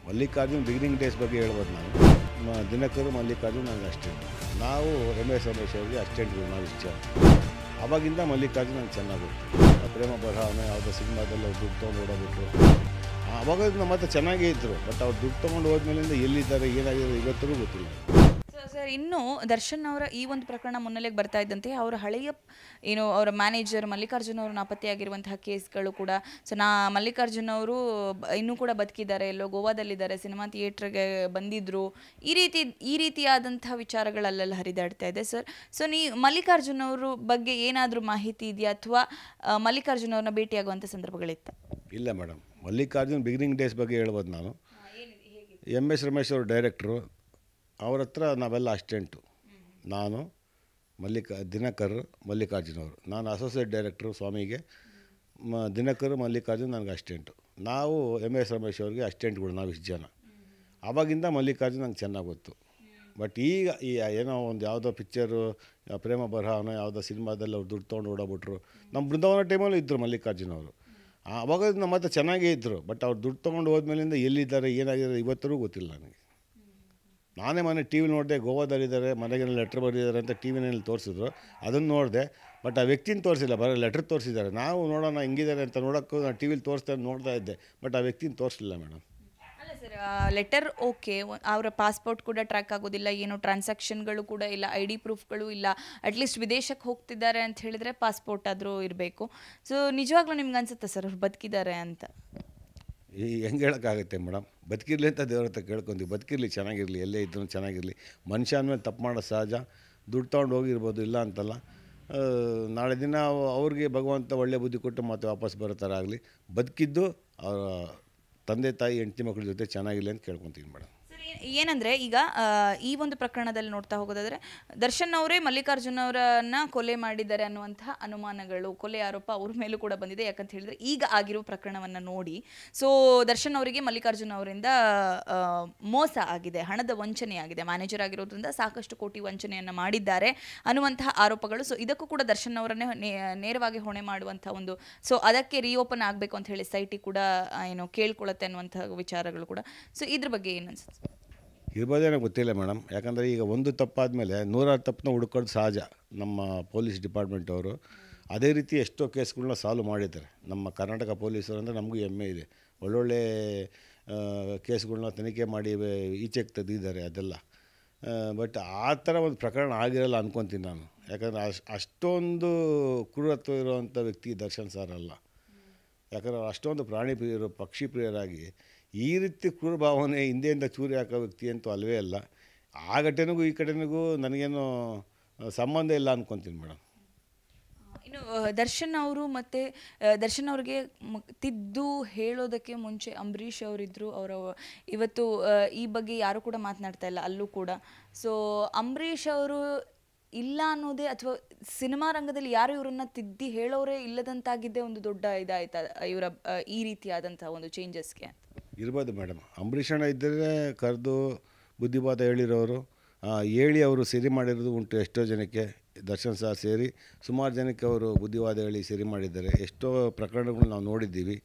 Mallikarjun beginning days ಬಗ್ಗೆ ಹೇಳ್ಬೋದು ನಾನು. ದಿನಕರು ಮಲ್ಲಿಕಾರ್ಜುನ್ ನನಗೆ ಅಷ್ಟೇ. ನಾವು ರಮೇಶ್ ಅವರಿಗೆ ಅಸ್ಟೆಂಟ್ಗಳು ನಾವು ಇಷ್ಟ. ಆವಾಗಿಂದ ಮಲ್ಲಿಕಾರ್ಜುನ್ ನನಗೆ ಚೆನ್ನಾಗಿ ಗೊತ್ತು. ಪ್ರೇಮ ಬರಹನ ಯಾವುದೋ ಸಿನಿಮಾದಲ್ಲಿ ಅವ್ರು ದುಡ್ಡು ತೊಗೊಂಡು ಓಡೋಗ್ಬಿಟ್ರು. ಆವಾಗ ನಮ್ಮ ಮತ್ತೆ ಚೆನ್ನಾಗೇ ಇದ್ದರು. ಬಟ್ ಅವ್ರು ದುಡ್ಡು ತೊಗೊಂಡು ಹೋದ್ಮೇಲಿಂದ ಎಲ್ಲಿದ್ದಾರೆ ಏನಾಗಿದೆ ಇವತ್ತಿಗೂ ಗೊತ್ತಿಲ್ಲ. ಸರ್ ಇನ್ನು ದರ್ಶನ್ ಅವರ ಈ ಒಂದು ಪ್ರಕರಣ ಮುನ್ನೆಲೆಗೆ ಬರ್ತಾ ಇದ್ದಂತೆ ಅವರ ಹಳೆಯ ಅವರ ಮ್ಯಾನೇಜರ್ ಮಲ್ಲಿಕಾರ್ಜುನ್ ಅವರು ನಾಪತ್ತೆಯಾಗಿರುವಂತಹ ಕೇಸ್ಗಳು ಕೂಡ ಮಲ್ಲಿಕಾರ್ಜುನ್ ಅವರು ಇನ್ನೂ ಕೂಡ ಬದುಕಿದ್ದಾರೆ, ಎಲ್ಲೋ ಗೋವಾದಲ್ಲಿದ್ದಾರೆ, ಸಿನಿಮಾ ಥಿಯೇಟ್ರಿಗೆ ಬಂದಿದ್ರು, ಈ ರೀತಿಯಾದಂತಹ ವಿಚಾರಗಳಲ್ಲೆಲ್ಲ ಹರಿದಾಡ್ತಾ ಇದೆ ಸರ್. ಸೊ ಮಲ್ಲಿಕಾರ್ಜುನ್ ಅವರು ಬಗ್ಗೆ ಏನಾದರೂ ಮಾಹಿತಿ ಇದೆಯಾ ಅಥವಾ ಮಲ್ಲಿಕಾರ್ಜುನ್ ಅವ್ರನ್ನ ಭೇಟಿಯಾಗುವಂಥ ಸಂದರ್ಭಗಳಿತ್ತ? ಇಲ್ಲ ಮೇಡಮ್, ಮಲ್ಲಿಕಾರ್ಜುನ್ ಬಿಗಿನಿಂಗ್ ಡೇಸ್ ಬಗ್ಗೆ ಹೇಳ್ಬೋದು ನಾನು. MS ರಮೇಶ್ ಅವರು ಡೈರೆಕ್ಟ್ರು, ಅವ್ರ ಹತ್ರ ನಾವೆಲ್ಲ ಅಸ್ಟೆಂಟು. ನಾನು ದಿನಕರ್ ಮಲ್ಲಿಕಾರ್ಜುನ್ ಅವರು, ನಾನು ಅಸೋಸಿಯೇಟ್ ಡೈರೆಕ್ಟ್ರು ಸ್ವಾಮಿಗೆ. ದಿನಕರ್ ಮಲ್ಲಿಕಾರ್ಜುನ್ ನನಗೆ ಅಸ್ಟೆಂಟು. ನಾವು MS ರಮೇಶ್ ಅವ್ರಿಗೆ ಅಸ್ಟೆಂಟ್ಗಳು ನಾವು ಇಷ್ಟು ಜನ. ಆವಾಗಿಂದ ಮಲ್ಲಿಕಾರ್ಜುನ್ ನಂಗೆ ಚೆನ್ನಾಗಿ ಗೊತ್ತು. ಬಟ್ ಈಗ ಏನೋ ಒಂದು ಯಾವುದೋ ಪಿಕ್ಚರು ಪ್ರೇಮ ಬರಹನೋ ಯಾವುದೋ ಸಿನಿಮಾದಲ್ಲಿ ಅವ್ರು ದುಡ್ಡು ತೊಗೊಂಡು ಓಡೋಗ್ಬಿಟ್ರು. ನಮ್ಮ ಬೃಂದಾವನ ಟೈಮಲ್ಲೂ ಇದ್ದರು ಮಲ್ಲಿಕಾರ್ಜುನ್ ಅವರು. ಆವಾಗ ನಮ್ಮ ಮತ್ತೆ ಚೆನ್ನಾಗೇ ಇದ್ದರು. ಬಟ್ ಅವ್ರು ದುಡ್ಡು ತೊಗೊಂಡು ಹೋದ್ಮೇಲಿಂದ ಎಲ್ಲಿದ್ದಾರೆ ಏನಾಗಿದೆ ಇವತ್ತರೂ ಗೊತ್ತಿಲ್ಲ ನನಗೆ. ನಾನೇ ಮನೆ ಟಿ ವಿಲಿ ನೋಡಿದೆ, ಗೋವಾದಲ್ಲಿದ್ದಾರೆ, ಮನೆಗೆ ಲೆಟ್ರ್ ಬರೆದಿದ್ದಾರೆ ಅಂತ ಟಿ ವಿನಲ್ಲಿ ತೋರಿಸಿದ್ರು. ಅದನ್ನು ನೋಡಿದೆ. ಬಟ್ ಆ ವ್ಯಕ್ತಿನ ತೋರಿಸಿಲ್ಲ, ಬರೋ ಲೆಟ್ರ್ ತೋರಿಸಿದ್ದಾರೆ. ನಾವು ನೋಡೋಣ ಹಿಂಗಿದ್ದಾರೆ ಅಂತ ನೋಡೋಕ್ಕೂ ನಾನು ಟಿ ವಿಲಿ ನೋಡ್ತಾ ಇದ್ದೆ. ಬಟ್ ಆ ವ್ಯಕ್ತಿನ ತೋರಿಸಲಿಲ್ಲ ಮೇಡಮ್. ಅಲ್ಲ ಸರ್, ಲೆಟರ್ ಓಕೆ, ಅವರ ಪಾಸ್ಪೋರ್ಟ್ ಕೂಡ ಟ್ರ್ಯಾಕ್ ಆಗೋದಿಲ್ಲ, ಏನೋ ಟ್ರಾನ್ಸಾಕ್ಷನ್ಗಳು ಕೂಡ ಇಲ್ಲ, ID ಪ್ರೂಫ್ಗಳು ಇಲ್ಲ. ಅಟ್ಲೀಸ್ಟ್ ವಿದೇಶಕ್ಕೆ ಹೋಗ್ತಿದ್ದಾರೆ ಅಂತ ಹೇಳಿದರೆ ಪಾಸ್ಪೋರ್ಟ್ ಆದರೂ ಇರಬೇಕು. ಸೊ ನಿಜವಾಗ್ಲೂ ನಿಮ್ಗೆ ಅನ್ಸುತ್ತಾ ಸರ್ ಅವ್ರು ಬದುಕಿದ್ದಾರೆ ಅಂತ? ಹೆಂಗೆ ಹೇಳೋಕ್ಕಾಗುತ್ತೆ ಮೇಡಮ್? ಬದುಕಿರಲಿ ಅಂತ ದೇವ್ರ ಹತ್ರ ಕೇಳ್ಕೊಂತೀವಿ. ಬದುಕಿರಲಿ, ಚೆನ್ನಾಗಿರಲಿ, ಎಲ್ಲೇ ಇದ್ರೂ ಚೆನ್ನಾಗಿರಲಿ. ಮನುಷ್ಯ ಅಂದಮೇಲೆ ತಪ್ಪು ಮಾಡೋದು ಸಹಜ. ದುಡ್ಡು ತೊಗೊಂಡು ಹೋಗಿರ್ಬೋದು, ಇಲ್ಲ ಅಂತಲ್ಲ. ನಾಳೆ ದಿನ ಅವ್ರಿಗೆ ಭಗವಂತ ಒಳ್ಳೆ ಬುದ್ಧಿ ಕೊಟ್ಟು ಮತ್ತೆ ವಾಪಸ್ ಬರೋ ಥರ ಆಗಲಿ. ಬದುಕಿದ್ದು ಅವರ ತಂದೆ ತಾಯಿ ಹೆಂಡತಿ ಮಕ್ಕಳ ಜೊತೆ ಚೆನ್ನಾಗಿರಲಿ ಅಂತ ಕೇಳ್ಕೊತೀನಿ ಮೇಡಮ್. ಏನಂದರೆ ಈಗ ಈ ಒಂದು ಪ್ರಕರಣದಲ್ಲಿ ನೋಡ್ತಾ ಹೋಗೋದಾದರೆ ದರ್ಶನ್ ಅವರೇ ಮಲ್ಲಿಕಾರ್ಜುನ್ ಅವರನ್ನು ಕೊಲೆ ಮಾಡಿದ್ದಾರೆ ಅನ್ನುವಂತಹ ಅನುಮಾನಗಳು, ಕೊಲೆ ಆರೋಪ ಅವ್ರ ಮೇಲೂ ಕೂಡ ಬಂದಿದೆ. ಯಾಕಂತ ಹೇಳಿದ್ರೆ ಈಗ ಆಗಿರೋ ಪ್ರಕರಣವನ್ನು ನೋಡಿ ಸೊ ದರ್ಶನ್ ಅವರಿಗೆ ಮಲ್ಲಿಕಾರ್ಜುನ್ ಅವರಿಂದ ಮೋಸ ಆಗಿದೆ, ಹಣದ ವಂಚನೆ ಆಗಿದೆ, ಮ್ಯಾನೇಜರ್ ಆಗಿರೋದ್ರಿಂದ ಸಾಕಷ್ಟು ಕೋಟಿ ವಂಚನೆಯನ್ನು ಮಾಡಿದ್ದಾರೆ ಅನ್ನುವಂತಹ ಆರೋಪಗಳು. ಸೊ ಇದಕ್ಕೂ ಕೂಡ ದರ್ಶನ್ ಅವರನ್ನೇ ನೇರವಾಗಿ ಹೊಣೆ ಮಾಡುವಂಥ ಒಂದು ಸೊ ಅದಕ್ಕೆ ರೀಓಪನ್ ಆಗಬೇಕು ಅಂತ ಹೇಳಿ SIT ಕೂಡ ಕೇಳ್ಕೊಳ್ಳುತ್ತೆ ಅನ್ನುವಂಥ ವಿಚಾರಗಳು ಕೂಡ. ಸೊ ಇದ್ರ ಬಗ್ಗೆ ಏನು ಅನ್ಸುತ್ತೆ? ಇರ್ಬೋದೇನೋ ಗೊತ್ತಿಲ್ಲ ಮೇಡಮ್. ಯಾಕಂದರೆ ಈಗ ಒಂದು ತಪ್ಪಾದಮೇಲೆ 100 ತಪ್ಪನ್ನ ಹುಡ್ಕೋದು ಸಹಜ. ನಮ್ಮ ಪೊಲೀಸ್ ಡಿಪಾರ್ಟ್ಮೆಂಟ್ ಅವರು ಅದೇ ರೀತಿ ಎಷ್ಟೋ ಕೇಸ್ಗಳನ್ನ ಸಾಲ್ವ್ ಮಾಡಿದ್ದಾರೆ. ನಮ್ಮ ಕರ್ನಾಟಕ ಪೊಲೀಸರು ಅಂದರೆ ನಮಗೂ ಹೆಮ್ಮೆ ಇದೆ. ಒಳ್ಳೊಳ್ಳೆ ಕೇಸ್ಗಳನ್ನ ತನಿಖೆ ಮಾಡಿ ಈಚೆಗೆ ತೆಗೆದಿದ್ದಾರೆ ಅದೆಲ್ಲ. ಬಟ್ ಆ ಥರ ಒಂದು ಪ್ರಕರಣ ಆಗಿರಲ್ಲ ಅಂದ್ಕೊತೀನಿ ನಾನು. ಯಾಕಂದರೆ ಅಷ್ಟೊಂದು ಕ್ರೂರತ್ವ ಇರುವಂಥ ವ್ಯಕ್ತಿ ದರ್ಶನ್ ಸರ್ ಅಲ್ಲ. ಯಾಕಂದರೆ ಅಷ್ಟೊಂದು ಪ್ರಾಣಿ ಪ್ರಿಯರು, ಪಕ್ಷಿ ಪ್ರಿಯರಾಗಿ ಈ ರೀತಿ ಕ್ರೂರ ಭಾವನೆ ಹಿಂದೆಯಿಂದ ಚೂರಿ ಹಾಕೋ ವ್ಯಕ್ತಿ ಅಂತೂ ಅಲ್ಲವೇ ಅಲ್ಲ. ಆ ಘಟನೆಗೂ ಈ ಘಟನೆಗೂ ನನಗೇನು ಸಂಬಂಧ ಇಲ್ಲ ಅಂದ್ಕೊತೀನಿ ಮೇಡಮ್. ಇನ್ನು ದರ್ಶನ್ ಅವರು ಮತ್ತು ದರ್ಶನ್ ಅವ್ರಿಗೆ ತಿದ್ದು ಹೇಳೋದಕ್ಕೆ ಮುಂಚೆ ಅಂಬರೀಷ್ ಅವರಿದ್ದರು. ಇವತ್ತು ಈ ಬಗ್ಗೆ ಯಾರೂ ಕೂಡ ಮಾತನಾಡ್ತಾ ಇಲ್ಲ ಅಲ್ಲೂ ಕೂಡ. ಸೊ ಅಂಬರೀಷ್ ಅವರು ಇಲ್ಲ ಅನ್ನೋದೇ ಅಥವಾ ಸಿನಿಮಾ ರಂಗದಲ್ಲಿ ಯಾರು ಇವರನ್ನ ತಿದ್ದಿ ಹೇಳೋರೇ ಇಲ್ಲದಂತಾಗಿದ್ದೇ ಒಂದು ದೊಡ್ಡ ಇದಾಯ್ತಾ ಇವರ ಈ ರೀತಿಯಾದಂಥ ಒಂದು ಚೇಂಜಸ್ಗೆ? ಇರ್ಬೋದು ಮೇಡಮ್. ಅಂಬರೀಷ್ ಅಣ್ಣ ಇದ್ದರೆ ಕರೆದು ಬುದ್ಧಿವಾದ ಹೇಳಿರೋರು, ಹೇಳಿ ಅವರು ಸರಿ ಮಾಡಿರೋದು ಉಂಟು ಎಷ್ಟೋ ಜನಕ್ಕೆ. ದರ್ಶನ್ ಸಹ ಸೇರಿ ಸುಮಾರು ಜನಕ್ಕೆ ಅವರು ಬುದ್ಧಿವಾದ ಹೇಳಿ ಸರಿ ಮಾಡಿದ್ದಾರೆ. ಎಷ್ಟೋ ಪ್ರಕರಣಗಳು ನಾವು ನೋಡಿದ್ದೀವಿ.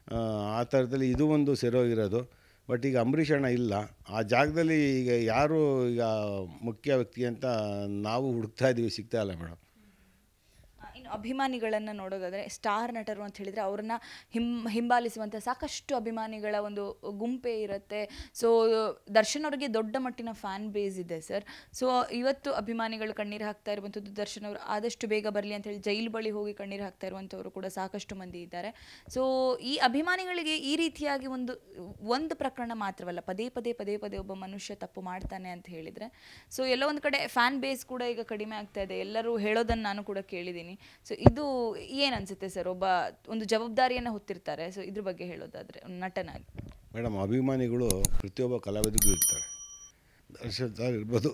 ಆ ಥರದಲ್ಲಿ ಇದು ಒಂದು ಸೆರೋಗಿರೋದು. ಬಟ್ ಈಗ ಅಂಬರೀಷ್ ಅಣ್ಣ ಇಲ್ಲ ಆ ಜಾಗದಲ್ಲಿ. ಈಗ ಯಾರು ಈಗ ಮುಖ್ಯ ವ್ಯಕ್ತಿ ಅಂತ ನಾವು ಹುಡುಕ್ತಾ ಇದ್ದೀವಿ, ಸಿಗ್ತಾ ಇಲ್ಲ ಮೇಡಮ್. ಇನ್ನು ಅಭಿಮಾನಿಗಳನ್ನು ನೋಡೋದಾದರೆ ಸ್ಟಾರ್ ನಟರು ಅಂತ ಹೇಳಿದರೆ ಅವ್ರನ್ನ ಹಿಂಬಾಲಿಸುವಂಥ ಸಾಕಷ್ಟು ಅಭಿಮಾನಿಗಳ ಒಂದು ಗುಂಪೇ ಇರುತ್ತೆ. ಸೊ ದರ್ಶನ್ ಅವರಿಗೆ ದೊಡ್ಡ ಮಟ್ಟಿನ ಫ್ಯಾನ್ ಬೇಸ್ ಇದೆ ಸರ್. ಸೊ ಇವತ್ತು ಅಭಿಮಾನಿಗಳು ಕಣ್ಣೀರು ಹಾಕ್ತಾ ಇರುವಂಥದ್ದು ದರ್ಶನ್ ಅವರು ಆದಷ್ಟು ಬೇಗ ಬರಲಿ ಅಂತ ಹೇಳಿ ಜೈಲು ಬಳಿ ಹೋಗಿ ಕಣ್ಣೀರು ಹಾಕ್ತಾ ಇರುವಂಥವರು ಕೂಡ ಸಾಕಷ್ಟು ಮಂದಿ ಇದ್ದಾರೆ. ಸೊ ಈ ಅಭಿಮಾನಿಗಳಿಗೆ ಈ ರೀತಿಯಾಗಿ ಒಂದು ಪ್ರಕರಣ ಮಾತ್ರವಲ್ಲ, ಪದೇ ಪದೇ ಒಬ್ಬ ಮನುಷ್ಯ ತಪ್ಪು ಮಾಡ್ತಾನೆ ಅಂತ ಹೇಳಿದರೆ ಸೊ ಎಲ್ಲೋ ಒಂದು ಕಡೆ ಫ್ಯಾನ್ ಬೇಸ್ ಕೂಡ ಈಗ ಕಡಿಮೆ ಆಗ್ತಾ ಇದೆ. ಎಲ್ಲರೂ ಹೇಳೋದನ್ನು ನಾನು ಕೂಡ ಕೇಳಿದ್ದೀನಿ. ಸೊ ಇದು ಏನನ್ಸುತ್ತೆ ಸರ್? ಒಂದು ಜವಾಬ್ದಾರಿಯನ್ನು ಹೊತ್ತಿರ್ತಾರೆ. ಸೊ ಇದ್ರ ಬಗ್ಗೆ ಹೇಳೋದಾದರೆ ನಟನಾಗಿ ಮೇಡಮ್, ಅಭಿಮಾನಿಗಳು ಪ್ರತಿಯೊಬ್ಬ ಕಲಾವಿದಿಗೂ ಇರ್ತಾರೆ. ದರ್ಶನ್ ಸರ್ ಇರ್ಬೋದು,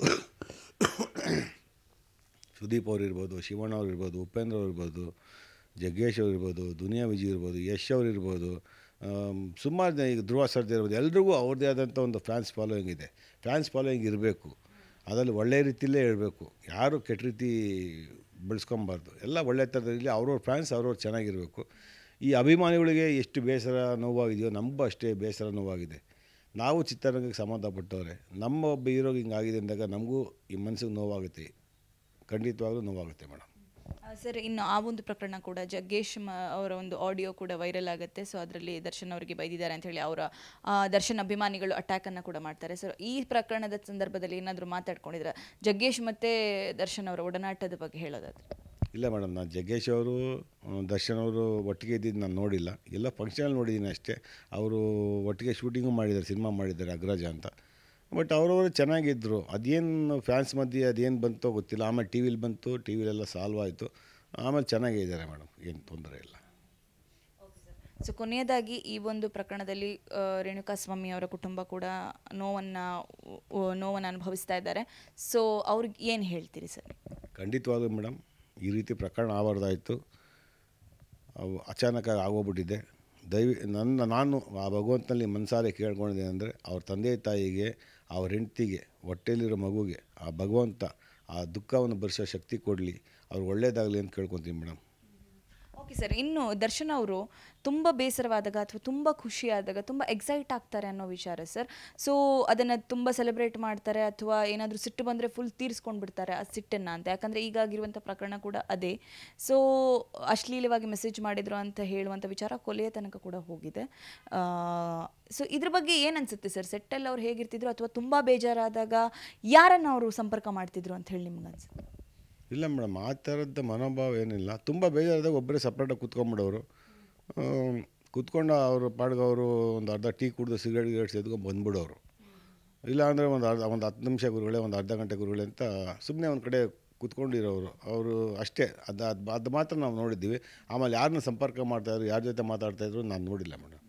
ಸುದೀಪ್ ಅವ್ರು ಇರ್ಬೋದು, ಶಿವಣ್ಣ ಅವ್ರು ಇರ್ಬೋದು, ಉಪೇಂದ್ರ ಅವ್ರು ಇರ್ಬೋದು, ಜಗ್ಗೇಶ್ ಅವ್ರು ಇರ್ಬೋದು, ದುನಿಯಾ ವಿಜಯ್ ಇರ್ಬೋದು, ಯಶ್ ಅವ್ರು ಇರ್ಬೋದು, ಸುಮಾರು ಜನ, ಈಗ ಧ್ರುವ ಸರ್ಜಾ ಇರ್ಬೋದು, ಎಲ್ರಿಗೂ ಅವ್ರದ್ದೇ ಆದಂಥ ಒಂದು ಫ್ಯಾನ್ಸ್ ಫಾಲೋಯಿಂಗ್ ಇದೆ. ಫ್ಯಾನ್ಸ್ ಫಾಲೋಯಿಂಗ್ ಇರಬೇಕು, ಅದರಲ್ಲಿ ಒಳ್ಳೆಯ ರೀತಿಯಲ್ಲೇ ಇರಬೇಕು. ಯಾರು ಕೆಟ್ಟ ರೀತಿ ಬೆಳೆಸ್ಕೊಬಾರ್ದು. ಎಲ್ಲ ಒಳ್ಳೆ ಥರದಲ್ಲಿ ಅವ್ರವ್ರ ಫ್ಯಾನ್ಸ್ ಅವ್ರವ್ರು ಚೆನ್ನಾಗಿರಬೇಕು. ಈ ಅಭಿಮಾನಿಗಳಿಗೆ ಎಷ್ಟು ಬೇಸರ ನೋವಾಗಿದೆಯೋ ನಮಗೂ ಅಷ್ಟೇ ಬೇಸರ ನೋವಾಗಿದೆ. ನಾವು ಚಿತ್ರರಂಗಕ್ಕೆ ಸಂಬಂಧಪಟ್ಟವ್ರೆ. ನಮ್ಮ ಒಬ್ಬ ಹೀರೋಗೆ ಹಿಂಗಾಗಿದೆ ಅಂದಾಗ ನಮಗೂ ಈ ಮನಸ್ಸಿಗೆ ನೋವಾಗುತ್ತೆ, ಖಂಡಿತವಾಗ್ಲೂ ನೋವಾಗುತ್ತೆ ಮೇಡಮ್. ಸರ್, ಇನ್ನು ಆ ಒಂದು ಪ್ರಕರಣ ಕೂಡ ಜಗ್ಗೇಶ್ ಅವರ ಒಂದು ಆಡಿಯೋ ಕೂಡ ವೈರಲ್ ಆಗುತ್ತೆ. ಸೊ ಅದರಲ್ಲಿ ದರ್ಶನ್ ಅವರಿಗೆ ಬೈದಿದ್ದಾರೆ ಅಂತ ಹೇಳಿ ಅವರ ದರ್ಶನ್ ಅಭಿಮಾನಿಗಳು ಅಟ್ಯಾಕನ್ನು ಕೂಡ ಮಾಡ್ತಾರೆ. ಸೊ ಈ ಪ್ರಕರಣದ ಸಂದರ್ಭದಲ್ಲಿ ಏನಾದರೂ ಮಾತಾಡ್ಕೊಂಡಿದ್ರೆ ಜಗ್ಗೇಶ್ ಮತ್ತು ದರ್ಶನ್ ಅವರ ಒಡನಾಟದ ಬಗ್ಗೆ ಹೇಳೋದಾದ್ರೆ? ಇಲ್ಲ ಮೇಡಮ್, ನಾನು ಜಗ್ಗೇಶ್ ಅವರು ದರ್ಶನ್ ಅವರು ಒಟ್ಟಿಗೆ ಇದ್ದಿದ್ದು ನಾನು ನೋಡಿಲ್ಲ. ಎಲ್ಲ ಫಂಕ್ಷನಲ್ಲಿ ನೋಡಿದ್ದೀನಿ ಅಷ್ಟೇ. ಅವರು ಒಟ್ಟಿಗೆ ಶೂಟಿಂಗು ಮಾಡಿದ್ದಾರೆ, ಸಿನಿಮಾ ಮಾಡಿದ್ದಾರೆ ಅಗ್ರಜ ಅಂತ. ಬಟ್ ಅವರವರು ಚೆನ್ನಾಗಿದ್ದರು. ಅದೇನು ಫ್ಯಾನ್ಸ್ ಮಧ್ಯೆ ಅದೇನು ಬಂತೋ ಗೊತ್ತಿಲ್ಲ. ಆಮೇಲೆ ಟಿ ವಿಲಿ ಬಂತು, ಟಿ ವಿಲೆಲ್ಲ ಸಾಲ್ವ್ ಆಯಿತು. ಆಮೇಲೆ ಚೆನ್ನಾಗೇ ಇದ್ದಾರೆ ಮೇಡಮ್, ಏನು ತೊಂದರೆ ಇಲ್ಲ. ಸೊ ಕೊನೆಯದಾಗಿ ಈ ಒಂದು ಪ್ರಕರಣದಲ್ಲಿ ರೇಣುಕಾಸ್ವಾಮಿ ಅವರ ಕುಟುಂಬ ಕೂಡ ನೋವನ್ನು ಅನುಭವಿಸ್ತಾ ಇದ್ದಾರೆ. ಸೊ ಅವ್ರಿಗೆ ಏನು ಹೇಳ್ತೀರಿ ಸರ್? ಖಂಡಿತವಾಗ್ಲೂ ಮೇಡಮ್, ಈ ರೀತಿ ಪ್ರಕರಣ ಆಗಬಾರ್ದಾಯಿತು. ಅವು ಅಚಾನಕ್ಕಾಗಿ ಆಗೋಗ್ಬಿಟ್ಟಿದೆ. ನಾನು ಆ ಭಗವಂತನಲ್ಲಿ ಮನಸಾರೆ ಕೇಳ್ಕೊಂಡಿದ್ದೇನೆ ಅಂದರೆ ಅವ್ರ ತಂದೆ ತಾಯಿಗೆ, ಅವ್ರ ಹೆಂಡತಿಗೆ, ಹೊಟ್ಟೆಲಿರೋ ಮಗುಗೆ ಆ ಭಗವಂತ ಆ ದುಃಖವನ್ನು ಭರಿಸೋ ಶಕ್ತಿ ಕೊಡಲಿ, ಅವ್ರು ಒಳ್ಳೇದಾಗಲಿ ಅಂತ ಕೇಳ್ಕೊತೀನಿ ಮೇಡಮ್. ಓಕೆ ಸರ್, ಇನ್ನು ದರ್ಶನ್ ಅವರು ತುಂಬ ಬೇಸರವಾದಾಗ ಅಥವಾ ತುಂಬ ಖುಷಿಯಾದಾಗ ತುಂಬ ಎಕ್ಸೈಟ್ ಆಗ್ತಾರೆ ಅನ್ನೋ ವಿಚಾರ ಸರ್. ಸೊ ಅದನ್ನು ತುಂಬ ಸೆಲೆಬ್ರೇಟ್ ಮಾಡ್ತಾರೆ ಅಥವಾ ಏನಾದರೂ ಸಿಟ್ಟು ಬಂದರೆ ಫುಲ್ ತೀರಿಸ್ಕೊಂಡು ಬಿಡ್ತಾರೆ ಆ ಸಿಟ್ಟನ್ನು ಅಂತ. ಯಾಕಂದರೆ ಈಗಾಗಿರುವಂಥ ಪ್ರಕರಣ ಕೂಡ ಅದೇ. ಸೊ ಅಶ್ಲೀಲವಾಗಿ ಮೆಸೇಜ್ ಮಾಡಿದ್ರು ಅಂತ ಹೇಳುವಂಥ ವಿಚಾರ ಕೊಲೆಯ ತನಕ ಕೂಡ ಹೋಗಿದೆ. ಸೊ ಇದ್ರ ಬಗ್ಗೆ ಏನು ಅನಿಸುತ್ತೆ ಸರ್? ಸೆಟ್ಟಲ್ಲಿ ಅವ್ರು ಹೇಗಿರ್ತಿದ್ರು ಅಥವಾ ತುಂಬ ಬೇಜಾರಾದಾಗ ಯಾರನ್ನು ಅವರು ಸಂಪರ್ಕ ಮಾಡ್ತಿದ್ರು ಅಂತ ಹೇಳಿ ನಿಮ್ಗೆ ಅನ್ಸುತ್ತೆ? ಇಲ್ಲ ಮೇಡಮ್, ಆ ಥರದ ಮನೋಭಾವ ಏನಿಲ್ಲ. ತುಂಬ ಬೇಜಾರಾದಾಗ ಒಬ್ಬರೇ ಸಪ್ರೇಟಾಗಿ ಕೂತ್ಕೊಂಡ್ಬಿಡೋರು. ಕೂತ್ಕೊಂಡು ಅವರು ಪಾಡ್ಗೆ ಅವರು ಒಂದು ಅರ್ಧ ಟೀ ಕುಡಿದು ಸಿಗರೇಟ್ ಸೇದ್ಕೊಂಡು ಬಂದ್ಬಿಡೋರು. ಇಲ್ಲಾಂದರೆ ಒಂದು 10 ನಿಮಿಷ ಗುರುಗಳೇ, ಒಂದು ಅರ್ಧ ಗಂಟೆ ಗುರುಗಳೇ ಅಂತ ಸುಮ್ಮನೆ ಒಂದು ಕಡೆ ಕೂತ್ಕೊಂಡಿರೋರು ಅವರು ಅಷ್ಟೇ. ಅದು ಮಾತ್ರ ನಾವು ನೋಡಿದ್ದೀವಿ. ಆಮೇಲೆ ಯಾರನ್ನ ಸಂಪರ್ಕ ಮಾಡ್ತಾಯಿದ್ರು, ಯಾರ ಜೊತೆ ಮಾತಾಡ್ತಾಯಿದ್ರು ನಾನು ನೋಡಿಲ್ಲ ಮೇಡಮ್.